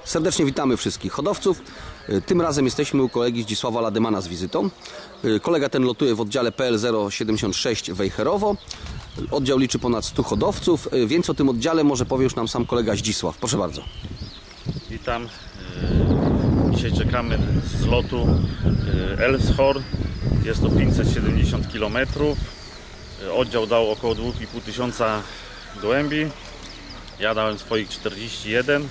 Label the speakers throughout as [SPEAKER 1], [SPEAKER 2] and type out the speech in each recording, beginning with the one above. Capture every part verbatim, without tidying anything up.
[SPEAKER 1] Serdecznie witamy wszystkich hodowców. Tym razem jesteśmy u kolegi Zdzisława Ladymana z wizytą. Kolega ten lotuje w oddziale P L zero siedemdziesiąt sześć Wejherowo. Oddział liczy ponad stu hodowców. Więcej o tym oddziale może powie już nam sam kolega Zdzisław. Proszę bardzo.
[SPEAKER 2] Witam. Dzisiaj czekamy z lotu Elmshorn. Jest to pięćset siedemdziesiąt kilometrów. Oddział dał około dwa i pół tysiąca gołębi. Ja dałem swoich czterdzieści jeden.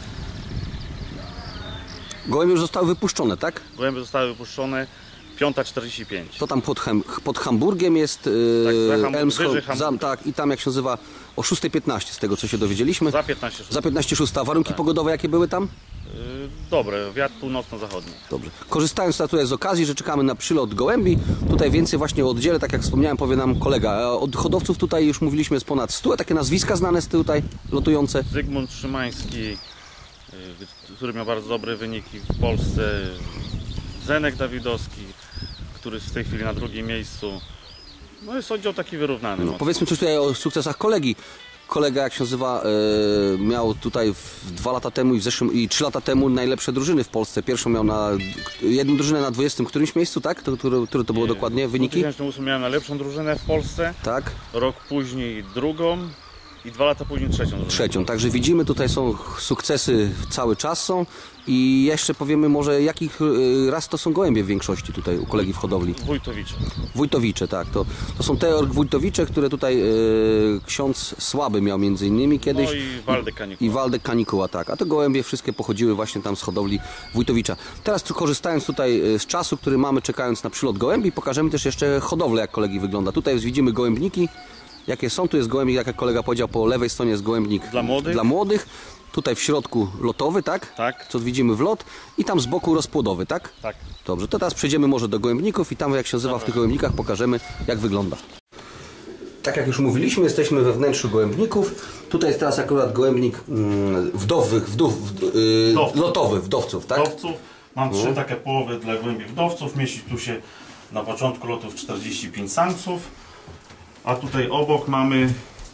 [SPEAKER 1] Gołębie już zostały wypuszczone, tak?
[SPEAKER 2] Gołębie zostały wypuszczone piąta czterdzieści pięć.
[SPEAKER 1] To tam pod, Hem, pod Hamburgiem jest yy,
[SPEAKER 2] tak,
[SPEAKER 1] Elmshorn, za, tak, i tam jak się nazywa o szósta piętnaście z tego co się dowiedzieliśmy.
[SPEAKER 2] Za piętnaście szósta.
[SPEAKER 1] Za piętnaście szósta. Warunki tak. pogodowe jakie były tam?
[SPEAKER 2] Yy, dobre, wiatr północno-zachodni.
[SPEAKER 1] Dobrze. Korzystając tutaj z okazji, że czekamy na przylot gołębi, tutaj więcej właśnie o oddziale, tak jak wspomniałem, powie nam kolega. Od hodowców tutaj już mówiliśmy jest ponad stu, a takie nazwiska znane z tutaj lotujące?
[SPEAKER 2] Zygmunt Szymański, który miał bardzo dobre wyniki w Polsce. Zenek Dawidowski, który jest w tej chwili na drugim miejscu. No jest oddział taki wyrównany.
[SPEAKER 1] No, powiedzmy coś tutaj o sukcesach kolegi. Kolega, jak się nazywa, e, miał tutaj w, dwa lata temu i w zeszłym i trzy lata temu najlepsze drużyny w Polsce. Pierwszą miał na jedną drużynę na dwudziestym którymś miejscu, tak? To, które, które to było Nie, dokładnie wyniki?
[SPEAKER 2] W dwa tysiące ósmym miałem najlepszą drużynę w Polsce.
[SPEAKER 1] Tak. Rok
[SPEAKER 2] później drugą i dwa lata później trzecią. Drużynę.
[SPEAKER 1] Trzecią. Także widzimy, tutaj są sukcesy cały czas są. I jeszcze powiemy może, jakich ras to są gołębie w większości tutaj u kolegi w hodowli?
[SPEAKER 2] Wójtowicze. Wójtowicze,
[SPEAKER 1] tak. To, to są te Wójtowicze, które tutaj e, ksiądz Słaby miał między innymi kiedyś.
[SPEAKER 2] No i Waldek Kanikuła.
[SPEAKER 1] I Waldek Kanikuła, tak. A te gołębie wszystkie pochodziły właśnie tam z hodowli Wójtowicza. Teraz tu, korzystając tutaj z czasu, który mamy czekając na przylot gołębi, pokażemy też jeszcze hodowlę, jak kolegi wygląda. Tutaj widzimy gołębniki, jakie są. Tu jest gołębnik, jak kolega powiedział, po lewej stronie jest gołębnik
[SPEAKER 2] dla młodych.
[SPEAKER 1] Dla młodych. Tutaj w środku lotowy, tak?
[SPEAKER 2] Tak.
[SPEAKER 1] Co widzimy w lot i tam z boku rozpłodowy, tak?
[SPEAKER 2] Tak.
[SPEAKER 1] Dobrze, to teraz przejdziemy może do gołębników i tam jak się nazywa Dobra. w tych gołębnikach pokażemy, jak wygląda. Tak jak już mówiliśmy, jesteśmy we wnętrzu gołębników. Tutaj jest teraz akurat gołębnik mm, wdowych, wdów, wd, yy, lotowy, wdowców, tak?
[SPEAKER 2] Wdowców. Mam trzy no. takie połowy dla gołębi wdowców. Mieści tu się na początku lotów czterdzieści pięć samców. A tutaj obok mamy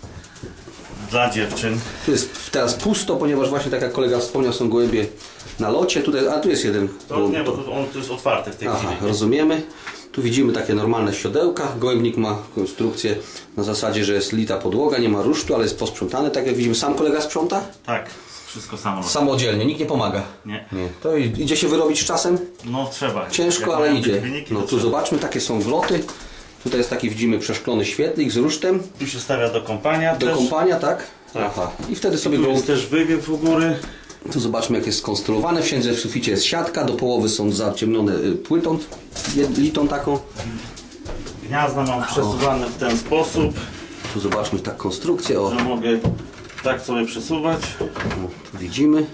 [SPEAKER 2] dla dziewczyn.
[SPEAKER 1] Tu jest teraz pusto, ponieważ właśnie tak jak kolega wspomniał, są gołębie na locie. Tutaj, a tu jest jeden.
[SPEAKER 2] To nie, bo to, on to jest otwarty w tej
[SPEAKER 1] Aha,
[SPEAKER 2] chwili.
[SPEAKER 1] rozumiemy. Tu widzimy takie normalne siodełka. Gołębnik ma konstrukcję na zasadzie, że jest lita podłoga, nie ma rusztu, ale jest posprzątane. Tak jak widzimy, sam kolega sprząta?
[SPEAKER 2] Tak, wszystko samo.
[SPEAKER 1] Samodzielnie, nikt nie pomaga.
[SPEAKER 2] Nie.
[SPEAKER 1] nie. To idzie się wyrobić z czasem?
[SPEAKER 2] No trzeba.
[SPEAKER 1] Ciężko,
[SPEAKER 2] jak
[SPEAKER 1] ale idzie.
[SPEAKER 2] Wyniki,
[SPEAKER 1] no tu
[SPEAKER 2] trzeba.
[SPEAKER 1] Zobaczmy, takie są wloty. Tutaj jest taki, widzimy, przeszklony świetlik z rusztem.
[SPEAKER 2] Tu się stawia do kąpania.
[SPEAKER 1] Do
[SPEAKER 2] też.
[SPEAKER 1] kąpania, tak?
[SPEAKER 2] tak?
[SPEAKER 1] Aha. I wtedy sobie
[SPEAKER 2] tu
[SPEAKER 1] go...
[SPEAKER 2] jest też wywiew u góry.
[SPEAKER 1] Tu zobaczmy, jak jest skonstruowane. Wszędzie w suficie jest siatka, do połowy są zaciemnione płytą, litą taką.
[SPEAKER 2] Gniazda mam przesuwane w ten sposób.
[SPEAKER 1] Tu zobaczmy tak konstrukcję. O.
[SPEAKER 2] Że mogę tak sobie przesuwać.
[SPEAKER 1] O, tu widzimy.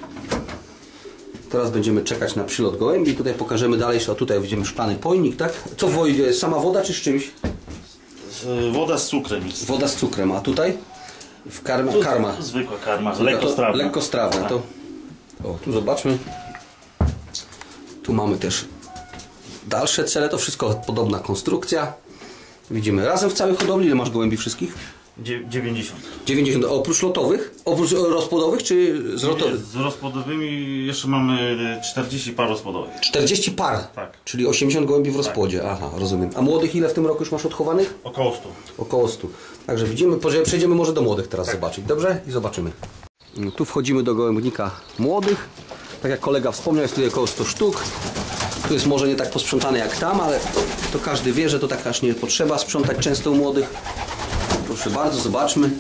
[SPEAKER 1] Teraz będziemy czekać na przylot gołębi. Tutaj pokażemy dalej, że tutaj widzimy szklany pojnik, tak? Co wojdzie? Sama woda czy z czymś?
[SPEAKER 2] Z, woda z cukrem jest.
[SPEAKER 1] Woda z cukrem, a tutaj? W karma,
[SPEAKER 2] tu
[SPEAKER 1] karma.
[SPEAKER 2] Zwykła karma, lekkostrawna.
[SPEAKER 1] Lekkostrawna.
[SPEAKER 2] Tak.
[SPEAKER 1] To... O, tu zobaczmy. Tu mamy też dalsze cele. To wszystko podobna konstrukcja. Widzimy razem w całej hodowli. Ile masz gołębi wszystkich?
[SPEAKER 2] dziewięćdziesiąt.
[SPEAKER 1] dziewięćdziesiąt. Oprócz lotowych? Oprócz rozpłodowych czy z lotowych?
[SPEAKER 2] Z rozpłodowymi jeszcze mamy czterdzieści par rozpłodowych.
[SPEAKER 1] czterdzieści par?
[SPEAKER 2] Tak.
[SPEAKER 1] Czyli osiemdziesiąt gołębi w rozpłodzie. Tak. Aha, rozumiem. A młodych ile w tym roku już masz odchowanych?
[SPEAKER 2] Około stu.
[SPEAKER 1] Około stu. Także widzimy, przejdziemy może do młodych teraz tak. zobaczyć. Dobrze? I zobaczymy. No, tu wchodzimy do gołębnika młodych. Tak jak kolega wspomniał, jest tutaj około stu sztuk. Tu jest może nie tak posprzątane jak tam, ale to, to każdy wie, że to tak aż nie potrzeba sprzątać często u młodych. Proszę bardzo, zobaczmy.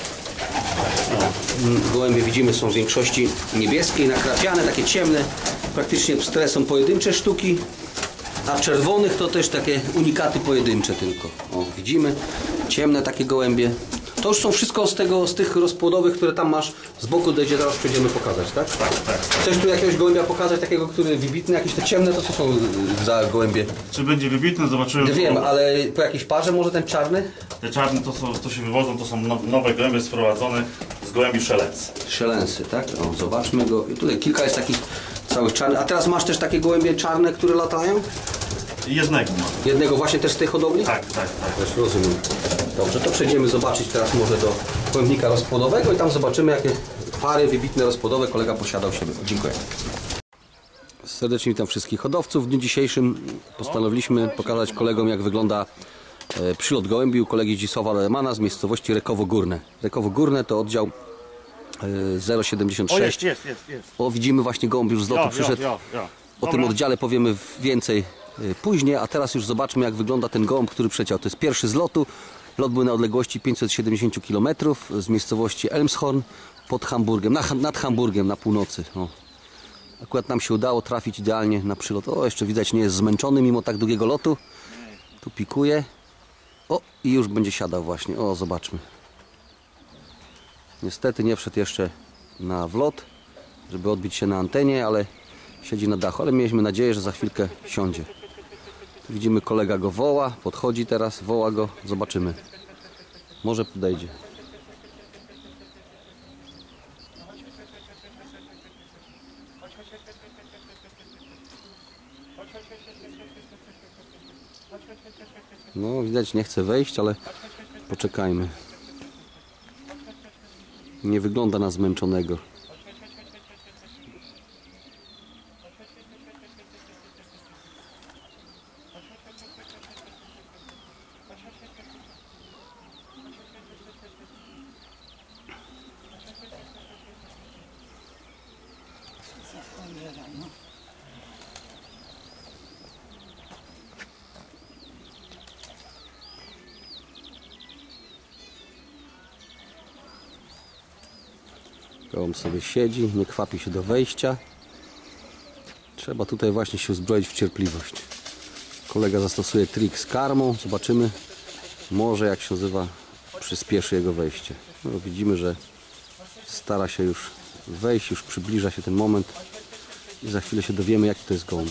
[SPEAKER 1] Gołębie widzimy są w większości niebieskie, nakrapiane, takie ciemne. Praktycznie które są pojedyncze sztuki, a czerwonych to też takie unikaty pojedyncze tylko. O, widzimy ciemne takie gołębie. To już są wszystko z tego, z tych rozpłodowych, które tam masz z boku, gdzie teraz przejdziemy pokazać, tak?
[SPEAKER 2] Tak, tak.
[SPEAKER 1] Chcesz tu jakiegoś gołębia pokazać, takiego, który wybitny, jakieś te ciemne, to co są za gołębie?
[SPEAKER 2] Czy będzie wybitny? Zobaczymy.
[SPEAKER 1] Nie wiem, ale po jakiejś parze może ten czarny?
[SPEAKER 2] Te czarne to, są, to się wywodzą, to są nowe gołębie sprowadzone z gołębi szelensy.
[SPEAKER 1] Szelensy, tak? O, zobaczmy go. I tutaj kilka jest takich całych czarnych. A teraz masz też takie gołębie czarne, które latają?
[SPEAKER 2] Jednego mam.
[SPEAKER 1] Jednego właśnie też z tej hodowli?
[SPEAKER 2] Tak, tak, tak.
[SPEAKER 1] Też rozumiem. Dobrze, to przejdziemy zobaczyć teraz może do gołębnika rozpłodowego i tam zobaczymy, jakie pary wybitne, rozpłodowe kolega posiadał u siebie. Dziękuję. Serdecznie witam wszystkich hodowców. W dniu dzisiejszym postanowiliśmy pokazać kolegom, jak wygląda przylot gołębi u kolegi Zdzisława Lemana z miejscowości Rekowo Górne. Rekowo Górne to oddział zero siedemdziesiąt sześć.
[SPEAKER 2] O, jest, jest, jest.
[SPEAKER 1] O, widzimy właśnie gołąb już z lotu
[SPEAKER 2] Jo,
[SPEAKER 1] przyszedł.
[SPEAKER 2] jo, jo, jo.
[SPEAKER 1] O tym
[SPEAKER 2] Dobra.
[SPEAKER 1] oddziale powiemy więcej później, a teraz już zobaczmy, jak wygląda ten gołąb, który przeciął. To jest pierwszy z lotu. Lot był na odległości pięćset siedemdziesiąt kilometrów z miejscowości Elmshorn pod Hamburgiem, nad, nad Hamburgiem na północy. O. Akurat nam się udało trafić idealnie na przylot. O, jeszcze widać, nie jest zmęczony mimo tak długiego lotu. Tu pikuje. O, i już będzie siadał właśnie. O, zobaczmy. Niestety nie wszedł jeszcze na wlot, żeby odbić się na antenie, ale siedzi na dachu. Ale mieliśmy nadzieję, że za chwilkę siądzie. Tu widzimy, kolega go woła, podchodzi teraz, woła go. Zobaczymy. Może podejdzie. No, widać, nie chce wejść, ale poczekajmy. Nie wygląda na zmęczonego. Gołąb sobie siedzi, nie kwapi się do wejścia. Trzeba tutaj właśnie się uzbroić w cierpliwość. Kolega zastosuje trik z karmą. Zobaczymy, może jak się nazywa, przyspieszy jego wejście. No, widzimy, że stara się już wejść, już przybliża się ten moment i za chwilę się dowiemy, jaki to jest gołąb.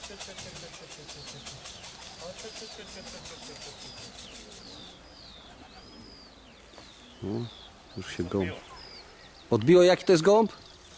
[SPEAKER 1] No, już się gołąb odbiło. Jaki to jest gołąb?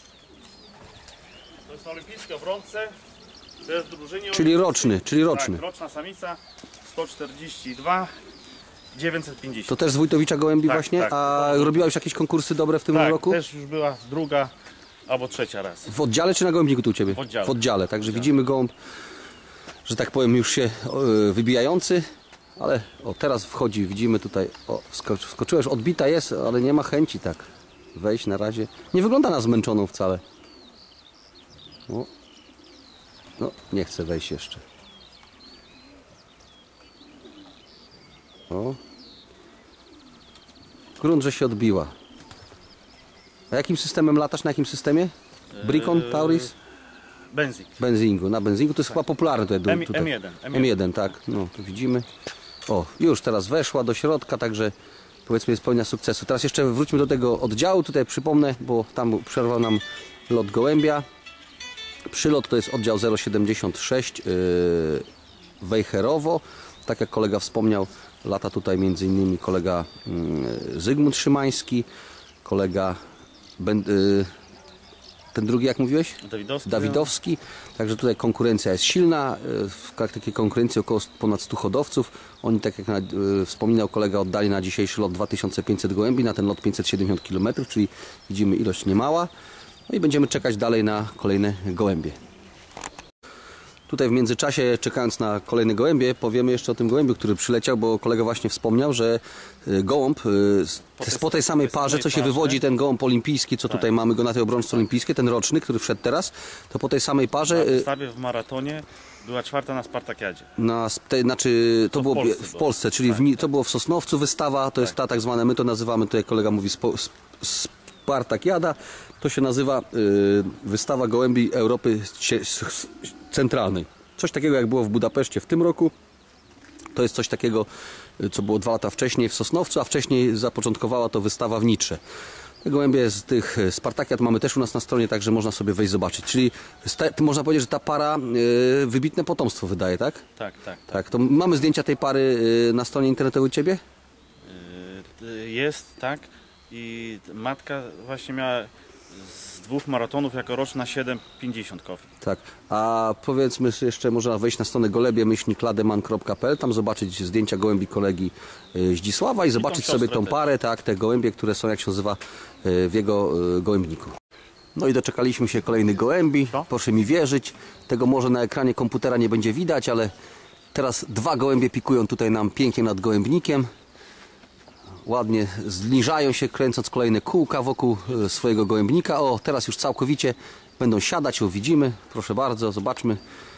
[SPEAKER 2] To jest na olimpijskiej obrączce. To jest w drużynie.
[SPEAKER 1] Czyli roczny, czyli roczny.
[SPEAKER 2] Tak, roczna samica sto czterdzieści dwa dziewięćset pięćdziesiąt.
[SPEAKER 1] To też z Wójtowicza gołębi
[SPEAKER 2] Tak,
[SPEAKER 1] właśnie?
[SPEAKER 2] tak.
[SPEAKER 1] A robiła już jakieś konkursy dobre w tym
[SPEAKER 2] Tak,
[SPEAKER 1] roku?
[SPEAKER 2] też już była druga albo trzecia raz.
[SPEAKER 1] W oddziale czy na gołębniku tu u Ciebie?
[SPEAKER 2] W oddziale.
[SPEAKER 1] W oddziale, także widzimy gołąb, że tak powiem, już się e, wybijający, ale o, teraz wchodzi, widzimy tutaj, o, wskocz, wskoczyłeś, odbita jest, ale nie ma chęci tak wejść na razie. Nie wygląda na zmęczoną wcale. O. No, nie chce wejść jeszcze. O. Grunt, że się odbiła. A jakim systemem latasz? Na jakim systemie? Bricon, Tauris?
[SPEAKER 2] Benzik.
[SPEAKER 1] Benzingu. Na benzingu to jest chyba popularne tutaj.
[SPEAKER 2] M-
[SPEAKER 1] tutaj.
[SPEAKER 2] M jeden,
[SPEAKER 1] M jeden, tak. No, tu widzimy. O, już teraz weszła do środka, także powiedzmy jest pełnia sukcesu. Teraz jeszcze wróćmy do tego oddziału. Tutaj przypomnę, bo tam przerwał nam lot gołębia. Przylot to jest oddział zero siedemdziesiąt sześć yy, Wejherowo. Tak jak kolega wspomniał, lata tutaj między innymi kolega yy, Zygmunt Szymański, kolega ben, yy, ten drugi, jak mówiłeś?
[SPEAKER 2] Dawidowski.
[SPEAKER 1] Dawidowski. Także tutaj konkurencja jest silna. W takiej konkurencji około ponad stu hodowców. Oni, tak jak na, yy, wspominał kolega, oddali na dzisiejszy lot dwa tysiące pięćset gołębi, na ten lot pięćset siedemdziesiąt kilometrów, czyli widzimy ilość niemała. No i będziemy czekać dalej na kolejne gołębie. Tutaj w międzyczasie, czekając na kolejne gołębie, powiemy jeszcze o tym gołębiu, który przyleciał, bo kolega właśnie wspomniał, że gołąb po tej samej parze, co się wywodzi, ten gołąb olimpijski, co tutaj mamy go na tej obrączce olimpijskiej, ten roczny, który wszedł teraz, to po tej samej parze...
[SPEAKER 2] Na wystawie w maratonie była czwarta na Spartakiadzie.
[SPEAKER 1] Na, te, znaczy, to
[SPEAKER 2] w
[SPEAKER 1] było
[SPEAKER 2] Polsce
[SPEAKER 1] w
[SPEAKER 2] było.
[SPEAKER 1] Polsce, czyli w, to było w Sosnowcu wystawa, to jest ta tak zwana, my to nazywamy, tutaj kolega mówi spo, Spartakiada, to się nazywa y, wystawa gołębi Europy Centralnej. Coś takiego jak było w Budapeszcie w tym roku, to jest coś takiego, co było dwa lata wcześniej w Sosnowcu, a wcześniej zapoczątkowała to wystawa w Nitrze. Te gołębie z tych Spartakiad mamy też u nas na stronie, także można sobie wejść zobaczyć. Czyli można powiedzieć, że ta para y, wybitne potomstwo wydaje, tak?
[SPEAKER 2] Tak, tak. tak.
[SPEAKER 1] Tak, to mamy zdjęcia tej pary y, na stronie internetowej u Ciebie?
[SPEAKER 2] Yy, Jest, tak. I matka właśnie miała z dwóch maratonów jako roczna siedem pięćdziesiąt Coffee.
[SPEAKER 1] Tak, a powiedzmy jeszcze, można wejść na stronę golebie myślnik lademan kropka p l, tam zobaczyć zdjęcia gołębi kolegi y, Zdzisława i zobaczyć
[SPEAKER 2] tą
[SPEAKER 1] sobie tą
[SPEAKER 2] też.
[SPEAKER 1] parę, tak, te gołębie, które są, jak się nazywa, y, w jego y, gołębniku. No i doczekaliśmy się kolejnych gołębi,
[SPEAKER 2] Co?
[SPEAKER 1] proszę mi wierzyć, tego może na ekranie komputera nie będzie widać, ale teraz dwa gołębie pikują tutaj nam pięknie nad gołębnikiem. Ładnie zniżają się, kręcąc kolejne kółka wokół y, swojego gołębnika. O, teraz już całkowicie będą siadać, o, widzimy, proszę bardzo, zobaczmy.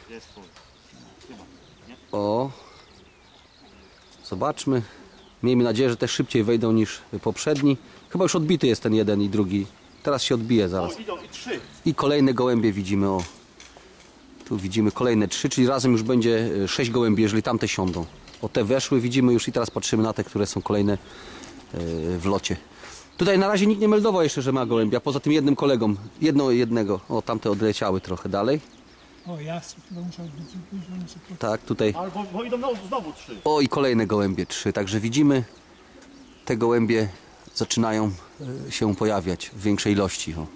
[SPEAKER 1] O, zobaczmy. Miejmy nadzieję, że też szybciej wejdą niż poprzedni. Chyba już odbity jest ten jeden i drugi. Teraz się odbije zaraz.
[SPEAKER 2] O, idą i trzy.
[SPEAKER 1] I kolejne gołębie widzimy, o. Tu widzimy kolejne trzy, czyli razem już będzie sześć gołębi, jeżeli tamte siądą. O, te weszły, widzimy już i teraz patrzymy na te, które są kolejne yy, w locie. Tutaj na razie nikt nie meldował jeszcze, że ma gołębia, poza tym jednym kolegą. Jedno jednego. O, tamte odleciały trochę dalej.
[SPEAKER 3] O, ja chyba muszę odbić, żeby się po...
[SPEAKER 1] Tak, tutaj.
[SPEAKER 2] Albo bo idą znowu, znowu trzy.
[SPEAKER 1] O, i kolejne gołębie, trzy. Także widzimy, te gołębie zaczynają y, się pojawiać w większej ilości. O.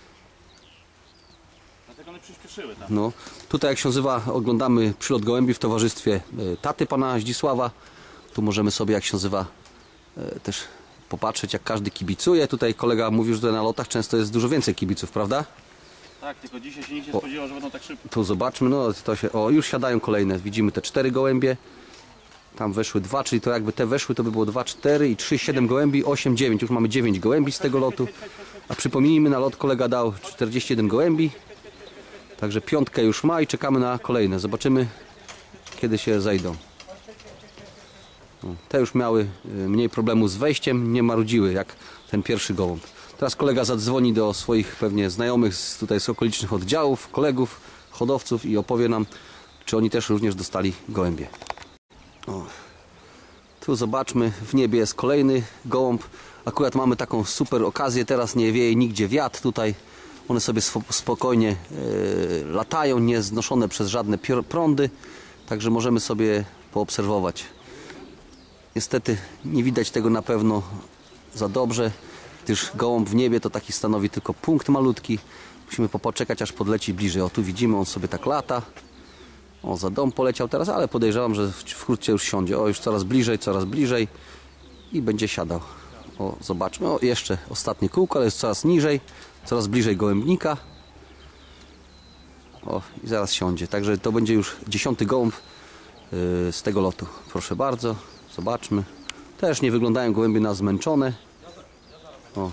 [SPEAKER 2] Dlatego one przyspieszyły tam.
[SPEAKER 1] No, tutaj jak się nazywa, oglądamy przylot gołębi w towarzystwie y, taty pana Zdzisława. Tu możemy sobie, jak się nazywa, y, też popatrzeć, jak każdy kibicuje. Tutaj kolega mówił, że tutaj na lotach często jest dużo więcej kibiców, prawda?
[SPEAKER 2] Tak, tylko dzisiaj się nikt nie
[SPEAKER 1] O.
[SPEAKER 2] spodziewał, że będą tak szybko.
[SPEAKER 1] Tu zobaczmy, no to się, o, już siadają kolejne. Widzimy te cztery gołębie. Tam weszły dwa, czyli to jakby te weszły, to by było dwa, cztery i trzy, siedem gołębi, osiem, dziewięć. Już mamy dziewięć gołębi z tego lotu. A przypomnijmy, na lot kolega dał czterdzieści jeden gołębi. Także piątkę już ma i czekamy na kolejne. Zobaczymy, kiedy się zejdą. O, te już miały y, mniej problemu z wejściem, nie marudziły jak ten pierwszy gołąb. Teraz kolega zadzwoni do swoich pewnie znajomych z, tutaj z okolicznych oddziałów, kolegów, hodowców i opowie nam, czy oni też również dostali gołębie. O, tu zobaczmy, w niebie jest kolejny gołąb. Akurat mamy taką super okazję, teraz nie wieje nigdzie wiatr tutaj. One sobie spokojnie e, latają, nie znoszone przez żadne prądy. Także możemy sobie poobserwować. Niestety nie widać tego na pewno za dobrze, gdyż gołąb w niebie to taki stanowi tylko punkt malutki. Musimy poczekać, aż podleci bliżej. O, tu widzimy, on sobie tak lata. O, za dom poleciał teraz, ale podejrzewam, że wkrótce już siądzie. O, już coraz bliżej, coraz bliżej i będzie siadał. O, zobaczmy. O, jeszcze ostatnie kółko, ale jest coraz niżej, coraz bliżej gołębnika. O, i zaraz siądzie. Także to będzie już dziesiąty gołąb yy, z tego lotu. Proszę bardzo, zobaczmy. Też nie wyglądają gołębie na zmęczone. O,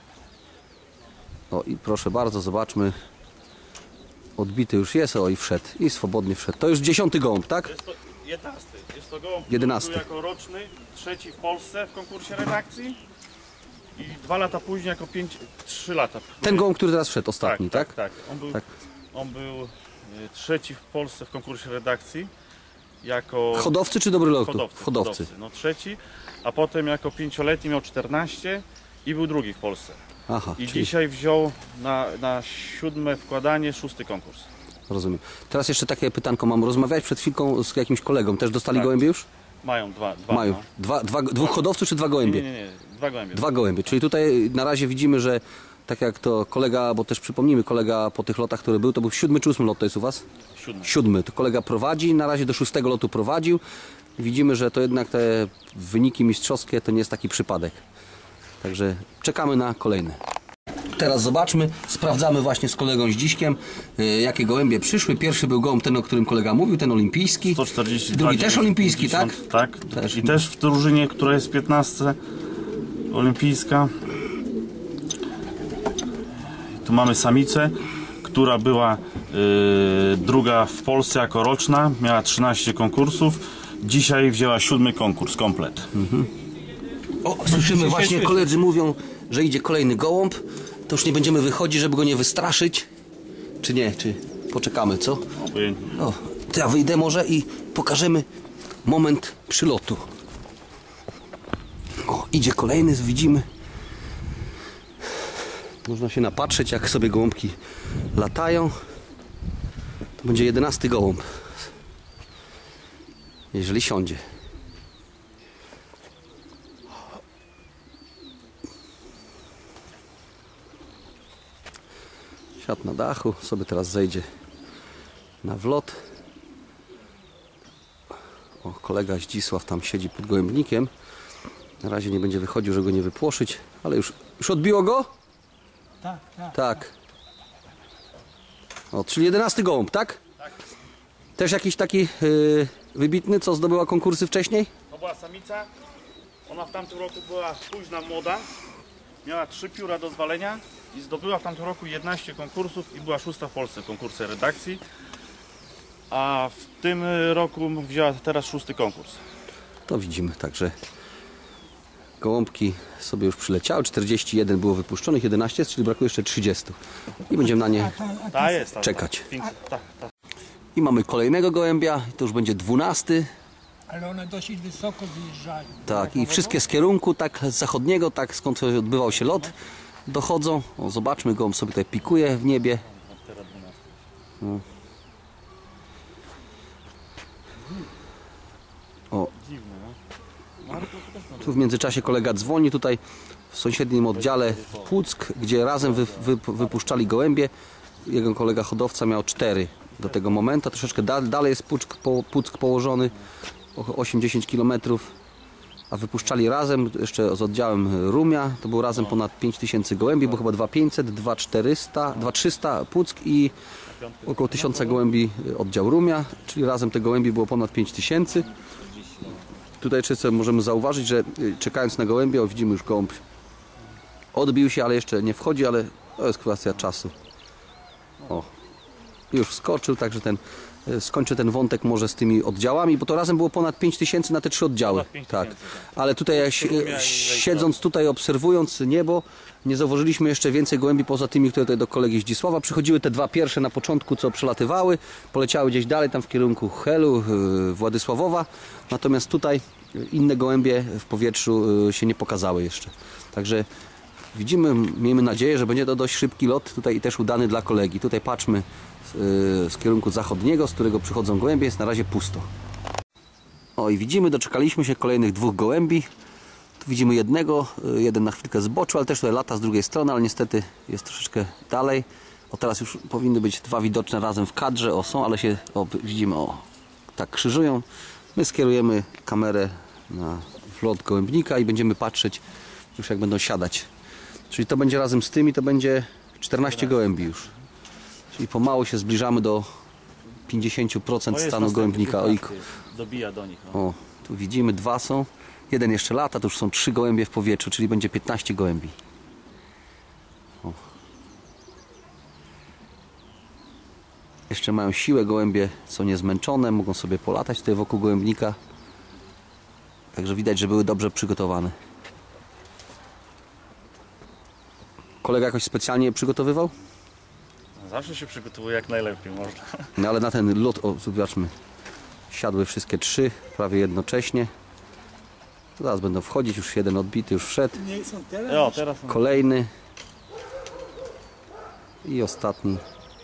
[SPEAKER 1] o i proszę bardzo, zobaczmy. Odbity już jest, o i wszedł. I swobodnie wszedł. To już dziesiąty gołąb, tak?
[SPEAKER 2] Jest to jedenasty. Jest to gołąb,
[SPEAKER 1] Jedenasty.
[SPEAKER 2] który był jako roczny, trzeci w Polsce w konkursie redakcji. I dwa lata później jako pięć, trzy lata.
[SPEAKER 1] Ten gołąb, który teraz wszedł, ostatni, tak?
[SPEAKER 2] Tak, tak. On był,
[SPEAKER 1] Tak.
[SPEAKER 2] on był y, trzeci w Polsce w konkursie redakcji. Jako
[SPEAKER 1] Hodowcy czy dobry lotu?
[SPEAKER 2] hodowcy.
[SPEAKER 1] Hodowcy.
[SPEAKER 2] No trzeci, a potem jako pięcioletni miał czternaście i był drugi w Polsce.
[SPEAKER 1] Aha,
[SPEAKER 2] I
[SPEAKER 1] czyli
[SPEAKER 2] dzisiaj wziął na, na siódme wkładanie szósty konkurs.
[SPEAKER 1] rozumiem. Teraz jeszcze takie pytanko mam. Rozmawiałeś przed chwilką z jakimś kolegą. Też dostali
[SPEAKER 2] Tak.
[SPEAKER 1] gołębie już?
[SPEAKER 2] Mają dwa. dwa
[SPEAKER 1] Mają.
[SPEAKER 2] No.
[SPEAKER 1] Dwa, dwa, dwóch hodowców czy dwa
[SPEAKER 2] Nie,
[SPEAKER 1] gołębie?
[SPEAKER 2] nie, nie, dwa gołębie.
[SPEAKER 1] Dwa gołębie. Czyli tutaj na razie widzimy, że tak jak to kolega, bo też przypomnijmy, kolega po tych lotach, który był, to był siódmy czy ósmy lot, to jest u Was?
[SPEAKER 2] Siódmy.
[SPEAKER 1] Siódmy. To kolega prowadzi, na razie do szóstego lotu prowadził. Widzimy, że to jednak te wyniki mistrzowskie to nie jest taki przypadek. Także czekamy na kolejne. Teraz zobaczmy, sprawdzamy właśnie z kolegą Zdziśkiem, yy, jakie gołębie przyszły. Pierwszy był gołąb ten, o którym kolega mówił, ten olimpijski.
[SPEAKER 2] sto czterdzieści dwa,
[SPEAKER 1] Drugi też olimpijski, tak?
[SPEAKER 2] Tak.
[SPEAKER 1] Też.
[SPEAKER 2] I też w drużynie, która jest w piętnastce olimpijska. Tu mamy samicę, która była yy, druga w Polsce jako roczna, miała trzynaście konkursów. Dzisiaj wzięła siódmy konkurs, komplet.
[SPEAKER 1] O, słyszymy właśnie, koledzy mówią, że idzie kolejny gołąb. To już nie będziemy wychodzić, żeby go nie wystraszyć. Czy nie? Czy poczekamy, co?
[SPEAKER 2] Obojętnie.
[SPEAKER 1] O, to ja wyjdę może i pokażemy moment przylotu. O, idzie kolejny, widzimy. Można się napatrzeć, jak sobie gołąbki latają. To będzie jedenasty gołąb. Jeżeli siądzie. Siadł na dachu, sobie teraz zejdzie na wlot. O, kolega Zdzisław tam siedzi pod gołębnikiem. Na razie nie będzie wychodził, żeby go nie wypłoszyć, ale już, już odbiło go?
[SPEAKER 3] Tak, tak.
[SPEAKER 1] Tak. O, czyli jedenasty gołąb, tak?
[SPEAKER 2] Tak.
[SPEAKER 1] Też jakiś taki yy, wybitny, co zdobyła konkursy wcześniej?
[SPEAKER 2] To była samica. Ona w tamtym roku była późna młoda. Miała trzy pióra do zwalenia i zdobyła w tamtym roku jedenaście konkursów i była szósta w Polsce w konkursie redakcji. A w tym roku wzięła teraz szósty konkurs.
[SPEAKER 1] To widzimy, także gołąbki sobie już przyleciały, czterdzieści jeden było wypuszczonych, jedenaście jest, czyli brakuje jeszcze trzydzieści. I będziemy na nie
[SPEAKER 3] A ta, a
[SPEAKER 2] Ta
[SPEAKER 3] ta,
[SPEAKER 2] jest. Ta,
[SPEAKER 1] czekać.
[SPEAKER 2] Ta, ta, ta.
[SPEAKER 1] I mamy kolejnego gołębia, to już będzie dwunasty.
[SPEAKER 3] ale one dosyć wysoko wyjeżdżają.
[SPEAKER 1] Tak, i wszystkie z kierunku, tak z zachodniego, tak skąd odbywał się lot, dochodzą. O, zobaczmy, gołąb sobie tutaj pikuje w niebie. No. O. Tu w międzyczasie kolega dzwoni tutaj w sąsiednim oddziale Puck, gdzie razem wy, wy, wypuszczali gołębie. Jego kolega hodowca miał cztery do tego momentu. Troszeczkę da, dalej jest Puck, po, Puck położony, osiem do dziesięciu kilometrów. A wypuszczali razem jeszcze z oddziałem Rumia. To było razem ponad pięć tysięcy gołębi, bo chyba dwa tysiące pięćset, dwa tysiące czterysta, dwa tysiące trzysta Puck i około tysiąca gołębi oddział Rumia, czyli razem te gołębi było ponad pięć tysięcy. Tutaj jeszcze możemy zauważyć, że czekając na gołębie, o, widzimy już gołąb odbił się, ale jeszcze nie wchodzi, ale to jest kwestia czasu. O, już skoczył, także ten, skończę ten wątek może z tymi oddziałami, bo to razem było ponad pięć tysięcy na te trzy oddziały. Tak. Ale tutaj jak siedząc tutaj, obserwując niebo, nie zauważyliśmy jeszcze więcej gołębi poza tymi, które tutaj do kolegi Zdzisława przychodziły. Te dwa pierwsze na początku, co przelatywały, poleciały gdzieś dalej, tam w kierunku Helu, Władysławowa. Natomiast tutaj inne gołębie w powietrzu się nie pokazały jeszcze. Także widzimy, miejmy nadzieję, że będzie to dość szybki lot tutaj i też udany dla kolegi. Tutaj patrzmy z, z kierunku zachodniego, z którego przychodzą gołębie, jest na razie pusto. O, i widzimy, doczekaliśmy się kolejnych dwóch gołębi. Tu widzimy jednego, jeden na chwilkę zboczył, ale też tutaj lata z drugiej strony, ale niestety jest troszeczkę dalej. O, teraz już powinny być dwa widoczne razem w kadrze, o, są, ale się, o, widzimy, o, tak krzyżują. My skierujemy kamerę na wlot gołębnika i będziemy patrzeć już, jak będą siadać. Czyli to będzie razem z tymi, to będzie czternaście gołębi już. Czyli pomału się zbliżamy do pięćdziesięciu procent stanu gołębnika. O,
[SPEAKER 2] dobija do nich. No.
[SPEAKER 1] o, tu widzimy, dwa są. Jeden jeszcze lata, to już są trzy gołębie w powietrzu, czyli będzie piętnaście gołębi. O. Jeszcze mają siłę gołębie, są niezmęczone, mogą sobie polatać tutaj wokół gołębnika. Także widać, że były dobrze przygotowane. Kolega jakoś specjalnie je przygotowywał?
[SPEAKER 2] Zawsze się przygotowuje jak najlepiej można.
[SPEAKER 1] No ale na ten lot, o, zobaczmy, siadły wszystkie trzy, prawie jednocześnie. Zaraz będą wchodzić, już jeden odbity, już wszedł.
[SPEAKER 3] Nie są teraz?
[SPEAKER 2] O, teraz są...
[SPEAKER 1] Kolejny. I ostatni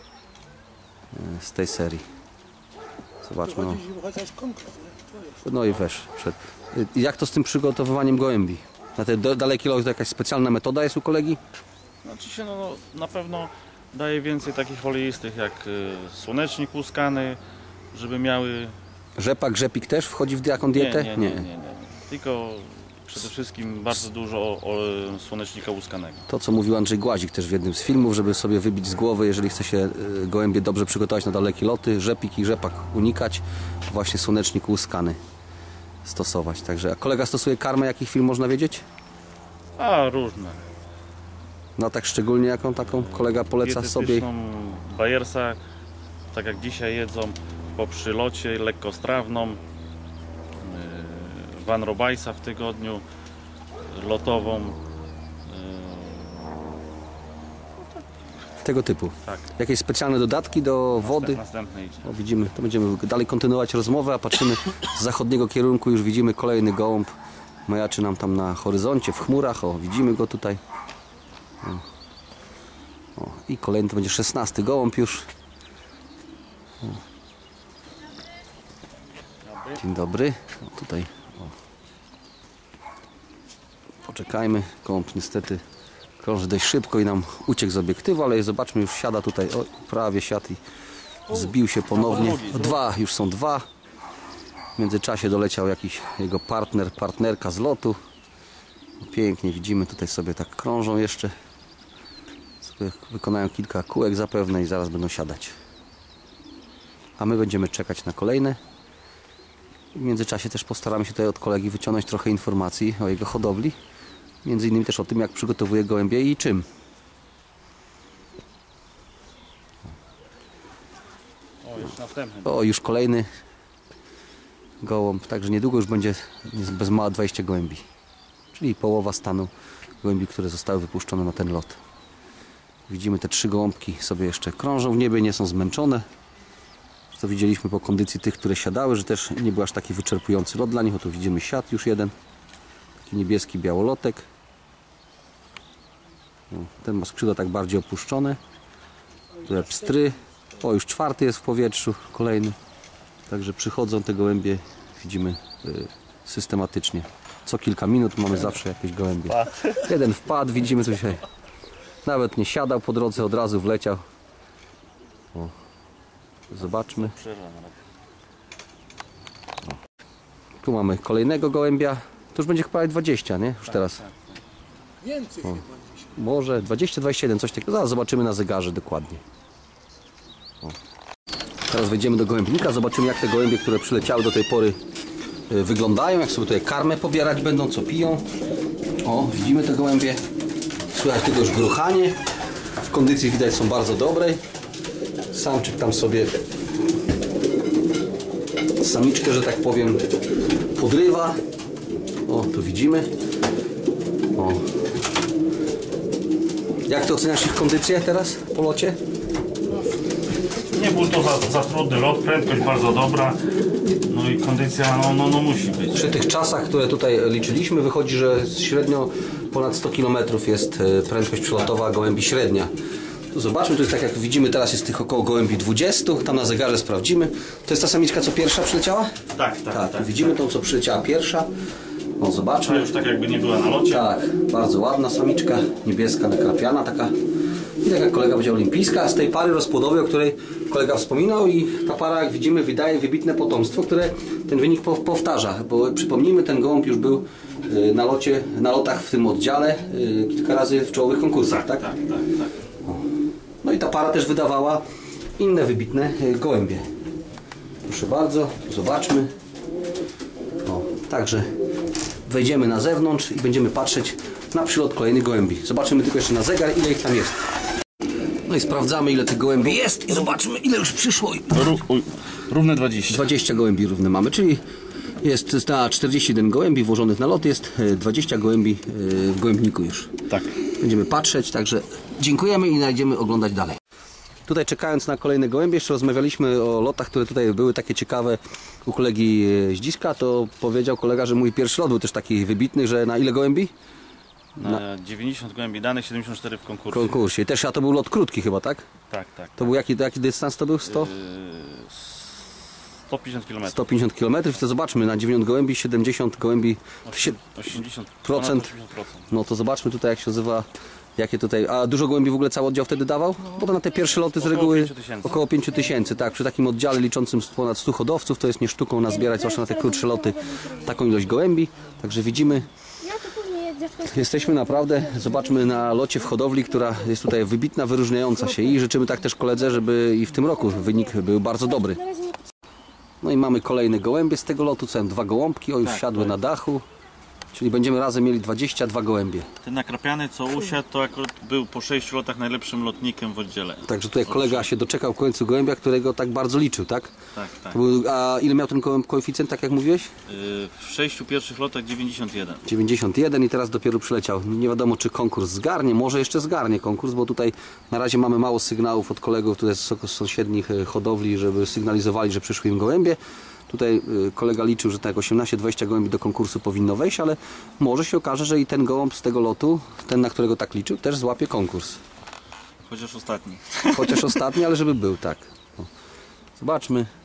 [SPEAKER 1] z tej serii. Zobaczmy. No,
[SPEAKER 3] Chociaż konkurs, to jest.
[SPEAKER 1] no i wesz, wszedł. Jak to z tym przygotowywaniem gołębi? Na te dalekie loty to jakaś specjalna metoda jest u kolegi?
[SPEAKER 2] Znaczy się, no, na pewno daje więcej takich foliistych jak y, słonecznik łuskany, żeby miały...
[SPEAKER 1] Rzepak, rzepik też wchodzi w jaką dietę?
[SPEAKER 2] Nie, nie, nie, nie, nie, nie. Tylko przede wszystkim bardzo dużo o, o słonecznika łuskanego.
[SPEAKER 1] To, co mówił Andrzej Głazik też w jednym z filmów, żeby sobie wybić z głowy, jeżeli chce się y, gołębie dobrze przygotować na dalekie loty, rzepik i rzepak unikać, właśnie słonecznik łuskany stosować. Także, a kolega stosuje karmę, jakich film można wiedzieć?
[SPEAKER 2] A, różne.
[SPEAKER 1] No tak szczególnie jaką taką kolega poleca sobie?
[SPEAKER 2] Dietetyczną Bajersa, tak jak dzisiaj jedzą, po przylocie, lekkostrawną, yy, Van Robajsa w tygodniu, lotową. Yy,
[SPEAKER 1] Tego typu.
[SPEAKER 2] tak,
[SPEAKER 1] Jakieś specjalne dodatki do wody?
[SPEAKER 2] następne idzie.
[SPEAKER 1] O, widzimy, to będziemy dalej kontynuować rozmowę, a patrzymy z zachodniego kierunku, już widzimy kolejny gołąb. Majaczy nam tam na horyzoncie, w chmurach, o, widzimy go tutaj. O. O, i kolejny to będzie szesnasty gołąb już. O. Dzień dobry. O, tutaj. O. Poczekajmy, gołąb niestety Krąży dość szybko i nam uciekł z obiektywu, ale zobaczmy, już siada tutaj, o, prawie siadł i zbił się ponownie. Dwa, już są dwa. W międzyczasie doleciał jakiś jego partner, partnerka z lotu. Pięknie widzimy, tutaj sobie tak krążą jeszcze. Sobie wykonają kilka kółek zapewne i zaraz będą siadać. A my będziemy czekać na kolejne. W międzyczasie też postaramy się tutaj od kolegi wyciągnąć trochę informacji o jego hodowli. Między innymi też o tym, jak przygotowuje gołębie i czym.
[SPEAKER 2] O, już następny.
[SPEAKER 1] O, już kolejny gołąb, także niedługo już będzie bez mała dwadzieścia gołębi. Czyli połowa stanu gołębi, które zostały wypuszczone na ten lot. Widzimy, te trzy gołąbki sobie jeszcze krążą w niebie, nie są zmęczone. To widzieliśmy po kondycji tych, które siadały, że też nie był aż taki wyczerpujący lot dla nich. O, tu widzimy siat już jeden. Taki niebieski białolotek. O, ten ma skrzydła tak bardziej opuszczone. Tu pstry. O, już czwarty jest w powietrzu, kolejny. Także przychodzą te gołębie, widzimy y, systematycznie. Co kilka minut mamy zawsze jakieś gołębie. Jeden wpadł, widzimy tu się. Nawet nie siadał po drodze, od razu wleciał. O, zobaczmy. O. Tu mamy kolejnego gołębia. To już będzie chyba dwadzieścia, nie? Już teraz.
[SPEAKER 3] Więcej
[SPEAKER 1] O.
[SPEAKER 3] chyba.
[SPEAKER 1] Może dwadzieścia, dwadzieścia jeden, coś takiego. Zaraz zobaczymy na zegarze dokładnie. O. Teraz wejdziemy do gołębnika, zobaczymy, jak te gołębie, które przyleciały do tej pory, y, wyglądają, jak sobie tutaj karmę pobierać będą, co piją. O, widzimy te gołębie. Słychać tego już gruchanie. W kondycji widać są bardzo dobrej. Samczyk tam sobie samiczkę, że tak powiem, podrywa. O, tu widzimy. O. Jak ty oceniasz ich kondycję teraz po locie?
[SPEAKER 2] Nie był to za, za trudny lot, prędkość bardzo dobra. No i kondycja no, no, no musi być.
[SPEAKER 1] Przy tych czasach, które tutaj liczyliśmy, wychodzi, że średnio ponad sto kilometrów jest prędkość przelotowa gołębi średnia. Tu zobaczmy, tu jest tak jak widzimy, teraz jest tych około gołębi dwudziestu, tam na zegarze sprawdzimy. To jest ta samiczka, co pierwsza przyleciała?
[SPEAKER 2] Tak, tak,
[SPEAKER 1] Tak,
[SPEAKER 2] tak.
[SPEAKER 1] widzimy tą, co przyleciała pierwsza. No
[SPEAKER 2] A
[SPEAKER 1] zobaczmy.
[SPEAKER 2] już tak jakby nie była na locie.
[SPEAKER 1] Tak, bardzo ładna samiczka, niebieska, nakrapiana taka. I tak jak kolega powiedział, olimpijska, z tej pary rozpłodowej, o której kolega wspominał, i ta para, jak widzimy, wydaje wybitne potomstwo, które ten wynik powtarza, bo przypomnijmy, ten gołąb już był na locie, na lotach w tym oddziale kilka razy w czołowych konkursach, tak?
[SPEAKER 2] Tak, tak, tak.
[SPEAKER 1] No i ta para też wydawała inne wybitne gołębie. Proszę bardzo, zobaczmy. O, także wejdziemy na zewnątrz i będziemy patrzeć na przylot kolejnych gołębi. Zobaczymy tylko jeszcze na zegar, ile ich tam jest. No i sprawdzamy, ile tych gołębi jest i zobaczymy, ile już przyszło.
[SPEAKER 2] Ró uj, równe dwadzieścia.
[SPEAKER 1] dwadzieścia gołębi równe mamy, czyli jest na czterdzieści jeden gołębi włożonych na lot, jest dwadzieścia gołębi w gołębniku już.
[SPEAKER 2] Tak.
[SPEAKER 1] Będziemy patrzeć, także dziękujemy i będziemy oglądać dalej. Tutaj czekając na kolejne gołębie, jeszcze rozmawialiśmy o lotach, które tutaj były takie ciekawe u kolegi Zdziska, to powiedział kolega, że mój pierwszy lot był też taki wybitny, że na ile gołębi?
[SPEAKER 2] Na dziewięćdziesiąt gołębi danych, siedemdziesiąt cztery w konkursie.
[SPEAKER 1] W konkursie. Też, a to był lot krótki chyba, tak?
[SPEAKER 2] Tak, tak.
[SPEAKER 1] To był jaki, jaki dystans to był? sto?
[SPEAKER 2] Yy, sto pięćdziesiąt kilometrów.
[SPEAKER 1] sto pięćdziesiąt kilometrów. To zobaczmy, na dziewięćdziesiąt gołębi, siedemdziesiąt gołębi,
[SPEAKER 2] osiemdziesiąt
[SPEAKER 1] procent.
[SPEAKER 2] procent.
[SPEAKER 1] No to zobaczmy tutaj, jak się nazywa, jakie tutaj, a dużo gołębi w ogóle cały oddział wtedy dawał? Bo to na te pierwsze loty z
[SPEAKER 2] Około
[SPEAKER 1] reguły
[SPEAKER 2] pięciu tysięcy.
[SPEAKER 1] około pięciu tysięcy, tak, przy takim oddziale liczącym ponad stu hodowców, to jest nie sztuką nazbierać, zwłaszcza na te krótsze loty, taką ilość gołębi, także widzimy, jesteśmy naprawdę, zobaczmy na locie w hodowli, która jest tutaj wybitna, wyróżniająca się, i życzymy tak też koledze, żeby i w tym roku wynik był bardzo dobry. No i mamy kolejne gołębie z tego lotu, co są dwa gołąbki, o już
[SPEAKER 2] Tak,
[SPEAKER 1] siadły
[SPEAKER 2] tak.
[SPEAKER 1] na dachu, czyli będziemy razem mieli dwadzieścia dwa gołębie.
[SPEAKER 2] Ten nakrapiany, co usiadł, to akurat był po sześciu lotach najlepszym lotnikiem w oddziale.
[SPEAKER 1] Także tutaj kolega się doczekał w końcu gołębia, którego tak bardzo liczył, tak?
[SPEAKER 2] Tak, tak.
[SPEAKER 1] To był, a ile miał ten gołęb koeficjent, tak jak mówiłeś?
[SPEAKER 2] Yy, w sześciu pierwszych lotach dziewięćdziesiąt jeden.
[SPEAKER 1] dziewięćdziesiąt jeden i teraz dopiero przyleciał. Nie wiadomo, czy konkurs zgarnie, może jeszcze zgarnie konkurs, bo tutaj na razie mamy mało sygnałów od kolegów tutaj z sąsiednich hodowli, żeby sygnalizowali, że przyszły im gołębie. Tutaj kolega liczył, że tak osiemnaście dwadzieścia gołębi do konkursu powinno wejść, ale może się okaże, że i ten gołąb z tego lotu, ten, na którego tak liczył, też złapie konkurs.
[SPEAKER 2] Chociaż ostatni.
[SPEAKER 1] Chociaż ostatni, ale żeby był, tak. O. Zobaczmy.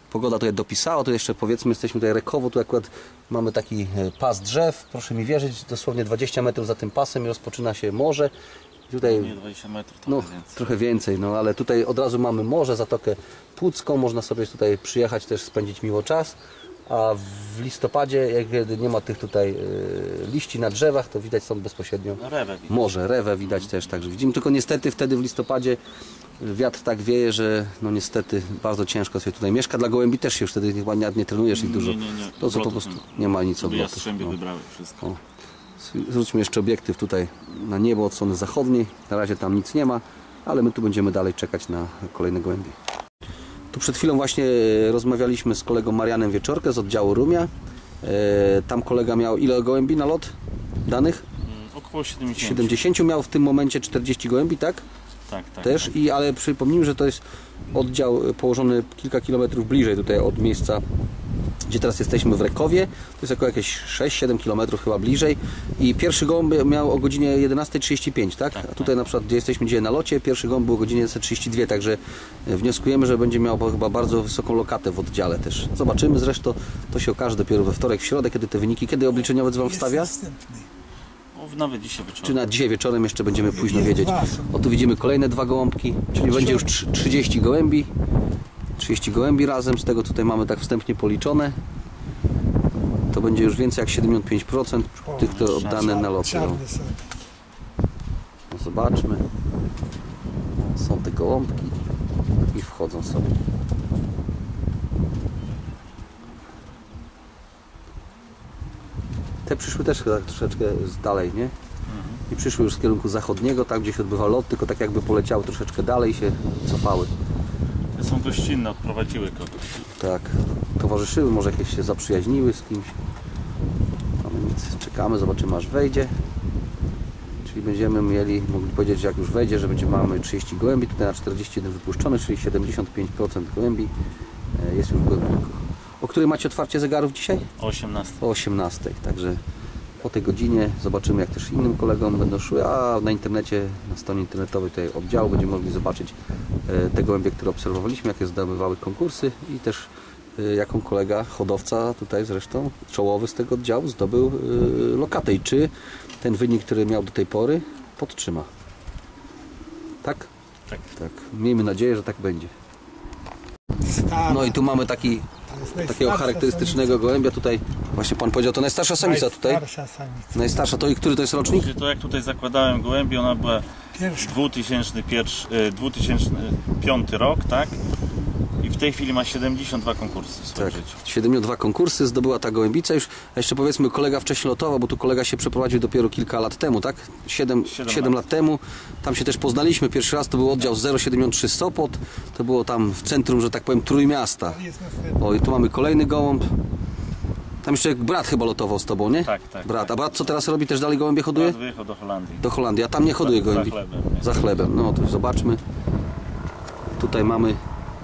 [SPEAKER 1] Pogoda tutaj dopisała, tu jeszcze powiedzmy jesteśmy tutaj Rekowo, tu akurat mamy taki e, pas drzew, proszę mi wierzyć, dosłownie dwadzieścia metrów za tym pasem i rozpoczyna się morze. I tutaj,
[SPEAKER 2] Nie, dwadzieścia metrów, trochę
[SPEAKER 1] no,
[SPEAKER 2] więcej.
[SPEAKER 1] trochę więcej, no ale tutaj od razu mamy morze, Zatokę Pucką, można sobie tutaj przyjechać, też spędzić miło czas. A w listopadzie, jak kiedy nie ma tych tutaj e, liści na drzewach, to widać stąd bezpośrednio
[SPEAKER 2] No, rewę widać.
[SPEAKER 1] morze, rewę widać też, także widzimy, tylko niestety wtedy w listopadzie wiatr tak wieje, że no niestety bardzo ciężko sobie tutaj mieszka. Dla gołębi też się już wtedy chyba nie, nie trenujesz ich dużo.
[SPEAKER 2] Nie, nie, nie.
[SPEAKER 1] To co po
[SPEAKER 2] Odlotów
[SPEAKER 1] prostu
[SPEAKER 2] nie ma.
[SPEAKER 1] nie ma nic
[SPEAKER 2] Sobie
[SPEAKER 1] odlotów.
[SPEAKER 2] jastrzębie
[SPEAKER 1] No.
[SPEAKER 2] wybrały wszystko.
[SPEAKER 1] O. Zwróćmy jeszcze obiektyw tutaj na niebo od strony zachodniej. Na razie tam nic nie ma, ale my tu będziemy dalej czekać na kolejne gołębie. Tu przed chwilą właśnie rozmawialiśmy z kolegą Marianem Wieczorkę z oddziału Rumia. E, tam kolega miał ile gołębi na lot danych?
[SPEAKER 2] Mm, Około siedemdziesiąt.
[SPEAKER 1] siedemdziesiąt, miał w tym momencie czterdzieści gołębi, tak?
[SPEAKER 2] Tak, tak.
[SPEAKER 1] Też,
[SPEAKER 2] tak.
[SPEAKER 1] i, ale przypomnijmy, że to jest oddział położony kilka kilometrów bliżej tutaj od miejsca, gdzie teraz jesteśmy w Rekowie. To jest około jakieś sześć siedem kilometrów chyba bliżej. I pierwszy gołąb miał o godzinie jedenasta trzydzieści pięć, tak?
[SPEAKER 2] Tak,
[SPEAKER 1] A tutaj na przykład, gdzie jesteśmy dzisiaj na locie, pierwszy gołąb był o godzinie jedenasta trzydzieści dwa, także wnioskujemy, że będzie miał chyba bardzo wysoką lokatę w oddziale też. Zobaczymy zresztą, to się okaże dopiero we wtorek, w środę, kiedy te wyniki, kiedy obliczeniowiec Wam
[SPEAKER 3] Jest
[SPEAKER 1] wstawia?
[SPEAKER 3] następny.
[SPEAKER 2] O, nawet dzisiaj wieczorem.
[SPEAKER 1] Czy na dzisiaj wieczorem jeszcze będziemy późno
[SPEAKER 3] Jest
[SPEAKER 1] wiedzieć.
[SPEAKER 3] dwa są.
[SPEAKER 1] O, tu widzimy kolejne dwa gołąbki, czyli będzie już trzy- trzydzieści gołębi. trzydzieści gołębi razem, z tego tutaj mamy tak wstępnie policzone. To będzie już więcej jak siedemdziesiąt pięć procent tych, które oddane na lot. No,
[SPEAKER 3] Czarne są.
[SPEAKER 1] no zobaczmy. Są te gołąbki i wchodzą sobie. Te przyszły też chyba troszeczkę z dalej, nie? I przyszły już z kierunku zachodniego, tam gdzie się odbywa lot, tylko tak jakby poleciały troszeczkę dalej i się cofały.
[SPEAKER 2] Te są gościnne, odprowadziły kogoś.
[SPEAKER 1] Tak, towarzyszyły, może jakieś się zaprzyjaźniły z kimś. No nic, czekamy, zobaczymy aż wejdzie. Czyli będziemy mieli, mogli powiedzieć, że jak już wejdzie, że będziemy mamy trzydzieści gołębi, tutaj na czterdzieści jeden wypuszczony, czyli siedemdziesiąt pięć procent gołębi e, jest już gołębników. O której macie otwarcie zegarów dzisiaj?
[SPEAKER 2] O osiemnastej.
[SPEAKER 1] O osiemnastej, także po tej godzinie zobaczymy, jak też innym kolegom będą szły, a na internecie, na stronie internetowej tutaj oddziału będziemy mogli zobaczyć e, te gołębie, które obserwowaliśmy, jakie zdobywały konkursy i też e, jaką kolega hodowca tutaj zresztą czołowy z tego oddziału zdobył e, lokatę i czy ten wynik, który miał do tej pory, podtrzyma. Tak?
[SPEAKER 2] Tak.
[SPEAKER 1] Tak. Miejmy nadzieję, że tak będzie.
[SPEAKER 3] Stara.
[SPEAKER 1] No i tu mamy taki,
[SPEAKER 3] To jest
[SPEAKER 1] takiego
[SPEAKER 3] najstarsza
[SPEAKER 1] charakterystycznego gołębia tutaj. Właśnie pan powiedział, to najstarsza
[SPEAKER 3] samica.
[SPEAKER 1] samica tutaj.
[SPEAKER 3] Najstarsza samica.
[SPEAKER 1] Najstarsza, to i który to jest rocznik?
[SPEAKER 2] Czyli to jak tutaj zakładałem gołębi, ona była
[SPEAKER 3] Pierwsza.
[SPEAKER 2] dwa tysiące pierwszy, e, dwa tysiące piąty rok, tak? I w tej chwili ma siedemdziesiąt dwa konkursy w swoim
[SPEAKER 1] Tak,
[SPEAKER 2] życiu.
[SPEAKER 1] siedemdziesiąt dwa konkursy zdobyła ta gołębica już, a jeszcze powiedzmy kolega wcześniej lotował, bo tu kolega się przeprowadził dopiero kilka lat temu, tak? siedem,
[SPEAKER 2] Siedem
[SPEAKER 1] siedem
[SPEAKER 2] lat.
[SPEAKER 1] lat temu, tam się też poznaliśmy, pierwszy raz to był oddział zero siedemdziesiąt trzy Sopot, to było tam w centrum, że tak powiem, Trójmiasta.
[SPEAKER 3] Jest następny.
[SPEAKER 1] O i tu mamy kolejny gołąb, tam jeszcze brat chyba lotował z tobą, nie?
[SPEAKER 2] Tak, tak,
[SPEAKER 1] Brat,
[SPEAKER 2] tak.
[SPEAKER 1] a brat co teraz robi, też dalej gołębie hoduje?
[SPEAKER 2] Brat wyjechał do Holandii.
[SPEAKER 1] Do Holandii, a tam nie hoduje
[SPEAKER 2] Za-
[SPEAKER 1] gołębi.
[SPEAKER 2] za chlebem, nie?
[SPEAKER 1] Za chlebem, no to już zobaczmy. Tutaj mamy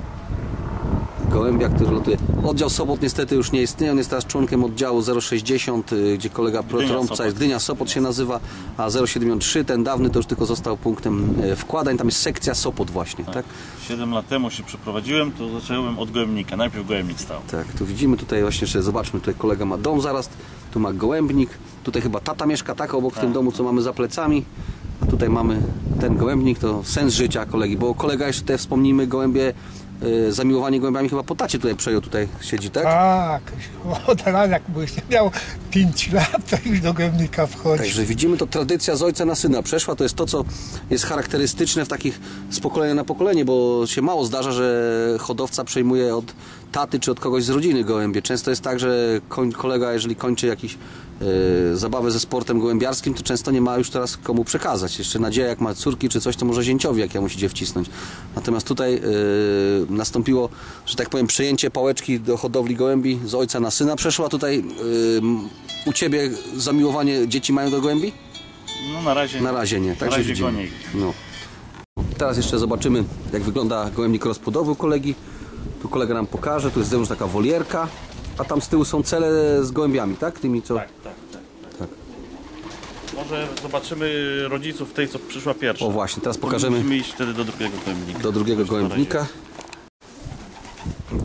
[SPEAKER 1] gołębia, który lotuje. Oddział Sopot niestety już nie istnieje, on jest teraz członkiem oddziału zero sześćdziesiąt, y, gdzie kolega
[SPEAKER 2] Gdynia
[SPEAKER 1] Trąbca
[SPEAKER 2] Sopot.
[SPEAKER 1] jest, Gdynia Sopot się nazywa, a zero siedemdziesiąt trzy, ten dawny, to już tylko został punktem y, wkładań, tam jest sekcja Sopot właśnie, tak?
[SPEAKER 2] siedem lat temu się przeprowadziłem, to zacząłem od gołębnika. Najpierw gołębnik stał.
[SPEAKER 1] Tak, tu widzimy tutaj właśnie, jeszcze zobaczmy, tutaj kolega ma dom zaraz, tu ma gołębnik, tutaj chyba tata mieszka, tak, obok w tym domu, co mamy za plecami. A tutaj mamy ten gołębnik, to sens życia kolegi, bo kolega jeszcze tutaj wspomnijmy, gołębie, y, zamiłowanie gołębiami chyba po tacie tutaj przejął, tutaj siedzi, tak?
[SPEAKER 3] Tak, od razu jak byś miał pięć lat, to już do gębnika wchodzi.
[SPEAKER 1] Także widzimy, to tradycja z ojca na syna przeszła, to jest to, co jest charakterystyczne w takich z pokolenia na pokolenie, bo się mało zdarza, że hodowca przejmuje od taty czy od kogoś z rodziny gołębie. Często jest tak, że koń, kolega, jeżeli kończy jakiś e, zabawę ze sportem gołębiarskim, to często nie ma już teraz komu przekazać. Jeszcze nadzieja, jak ma córki czy coś, to może zięciowi jakiemuś idzie wcisnąć. Natomiast tutaj e, nastąpiło, że tak powiem, przejęcie pałeczki do hodowli gołębi z ojca na syna. Przeszła tutaj e, u Ciebie zamiłowanie dzieci mają do gołębi?
[SPEAKER 2] No na razie,
[SPEAKER 1] Na razie nie.
[SPEAKER 2] Na
[SPEAKER 1] Także
[SPEAKER 2] razie
[SPEAKER 1] widzimy.
[SPEAKER 2] goniej.
[SPEAKER 1] No. Teraz jeszcze zobaczymy, jak wygląda gołębnik rozpłodowy u kolegi. Tu kolega nam pokaże, tu jest zewnątrz taka wolierka, a tam z tyłu są cele z gołębiami, tak? Tymi co...
[SPEAKER 2] Tak, tak, tak, tak.
[SPEAKER 1] Tak.
[SPEAKER 2] Może zobaczymy rodziców tej, co przyszła pierwsza.
[SPEAKER 1] O właśnie, teraz pokażemy
[SPEAKER 2] Musimy iść wtedy do drugiego gołębnika.
[SPEAKER 1] do drugiego
[SPEAKER 2] Już na razie.
[SPEAKER 1] gołębnika.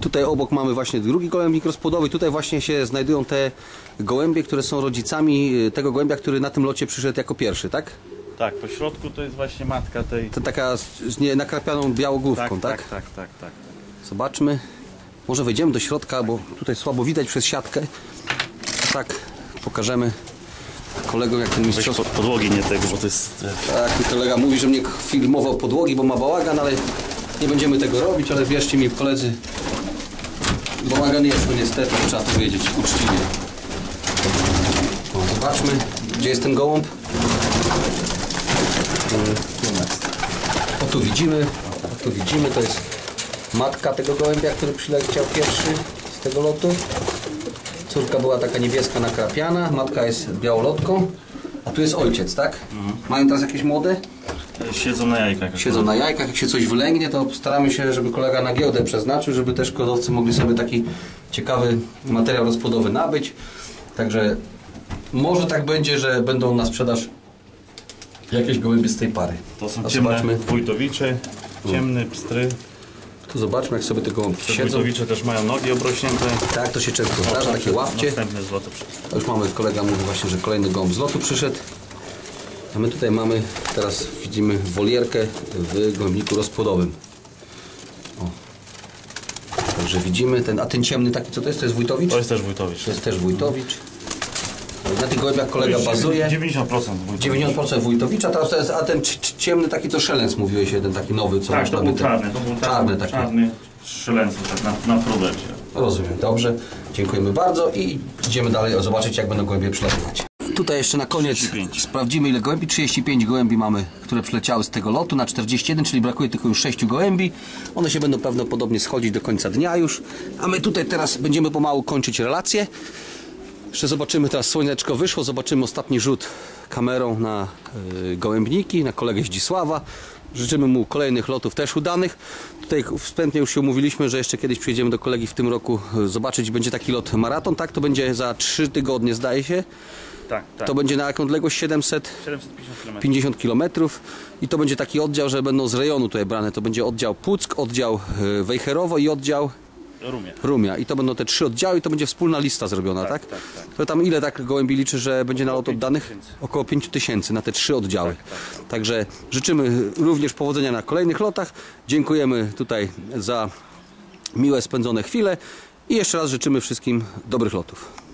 [SPEAKER 1] Tutaj obok mamy właśnie drugi gołębnik rozpłodowy. Tutaj właśnie się znajdują te gołębie, które są rodzicami tego gołębia, który na tym locie przyszedł jako pierwszy, tak?
[SPEAKER 2] Tak, po środku to jest właśnie matka tej...
[SPEAKER 1] To taka z, z nie, nakrapianą białogłówką, tak?
[SPEAKER 2] Tak, tak, tak, tak, tak.
[SPEAKER 1] Zobaczmy. Może wejdziemy do środka, bo tutaj słabo widać przez siatkę. Tak, pokażemy kolegom, jak ten
[SPEAKER 2] Weź
[SPEAKER 1] mistrzostwo...
[SPEAKER 2] pod podłogi nie tego, bo to jest...
[SPEAKER 1] Tak, mój kolega mówi, że mnie filmował podłogi, bo ma bałagan, ale nie będziemy tego robić, ale wierzcie mi, koledzy, bałagan jest, no niestety, trzeba to wiedzieć uczciwie. O, zobaczmy, gdzie jest ten gołąb. O, tu widzimy, o, tu widzimy, to jest matka tego gołębia, który przyleciał pierwszy z tego lotu. Córka była taka niebieska nakrapiana, matka jest białolotką, a tu jest ojciec, tak? Mhm. Mają teraz jakieś młode?
[SPEAKER 2] Siedzą na jajkach.
[SPEAKER 1] Siedzą na jajkach, jak się coś wylęgnie, to staramy się, żeby kolega na giełdę przeznaczył, żeby też hodowcy mogli sobie taki ciekawy materiał rozpłodowy nabyć. Także może tak będzie, że będą na sprzedaż jakieś gołębie z tej pary.
[SPEAKER 2] To są
[SPEAKER 1] a
[SPEAKER 2] ciemne
[SPEAKER 1] zobaczmy.
[SPEAKER 2] wójtowicze, ciemny pstry.
[SPEAKER 1] Tu zobaczmy, jak sobie te gołąbki
[SPEAKER 2] Te
[SPEAKER 1] siedzą.
[SPEAKER 2] wójtowicze też mają nogi obrośnięte.
[SPEAKER 1] Tak, to się często zdarza, takie łapcie.
[SPEAKER 2] Następny z lotu przyszedł.
[SPEAKER 1] To już mamy, kolega mówi właśnie, że kolejny gołąb z lotu przyszedł. A my tutaj mamy, teraz widzimy wolierkę w gołębniku rozpłodowym. O. Także widzimy, ten, a ten ciemny taki, co to jest? To jest wójtowicz?
[SPEAKER 2] To jest też wójtowicz.
[SPEAKER 1] To jest też wójtowicz. Na tych gołębiach kolega bazuje.
[SPEAKER 2] dziewięćdziesiąt procent wójtowicz.
[SPEAKER 1] dziewięćdziesiąt procent wójtowicza, teraz to jest, a ten c- c- ciemny taki to szelens, mówiłeś, jeden taki nowy, co
[SPEAKER 2] Tak,
[SPEAKER 1] można
[SPEAKER 2] to był
[SPEAKER 1] by-
[SPEAKER 2] czarny. To był
[SPEAKER 1] czarny
[SPEAKER 2] czarny,
[SPEAKER 1] taki.
[SPEAKER 2] czarny strzelęcy, tak na, na próbę.
[SPEAKER 1] Rozumiem, dobrze. Dziękujemy bardzo i idziemy dalej zobaczyć, jak będą gołębie przylatywać. Tutaj jeszcze na koniec
[SPEAKER 2] trzydzieści pięć.
[SPEAKER 1] sprawdzimy, ile gołębi. trzydzieści pięć gołębi mamy, które przyleciały z tego lotu na czterdzieści jeden, czyli brakuje tylko już sześć gołębi. One się będą prawdopodobnie schodzić do końca dnia już. A my tutaj teraz będziemy pomału kończyć relację. Jeszcze zobaczymy, teraz słoneczko wyszło, zobaczymy ostatni rzut kamerą na y, gołębniki, na kolegę Zdzisława. Życzymy mu kolejnych lotów też udanych. Tutaj wstępnie już się umówiliśmy, że jeszcze kiedyś przyjedziemy do kolegi w tym roku zobaczyć, będzie taki lot maraton, tak? To będzie za trzy tygodnie, zdaje się.
[SPEAKER 2] Tak, tak.
[SPEAKER 1] To będzie na jaką odległość? siedemset
[SPEAKER 2] siedemset pięćdziesiąt kilometrów.
[SPEAKER 1] pięćdziesiąt kilometrów i to będzie taki oddział, że będą z rejonu tutaj brane. To będzie oddział Puck, oddział y, Wejherowo i oddział
[SPEAKER 2] Rumie.
[SPEAKER 1] Rumia. I to będą te trzy oddziały i to będzie wspólna lista zrobiona, tak?
[SPEAKER 2] Tak, tak, tak.
[SPEAKER 1] To tam ile tak gołębi liczy, że będzie na lot
[SPEAKER 2] pięć
[SPEAKER 1] oddanych?
[SPEAKER 2] tysięcy.
[SPEAKER 1] Około pięć tysięcy na te trzy oddziały.
[SPEAKER 2] Tak, tak.
[SPEAKER 1] Także życzymy również powodzenia na kolejnych lotach. Dziękujemy tutaj za miłe spędzone chwile i jeszcze raz życzymy wszystkim dobrych lotów.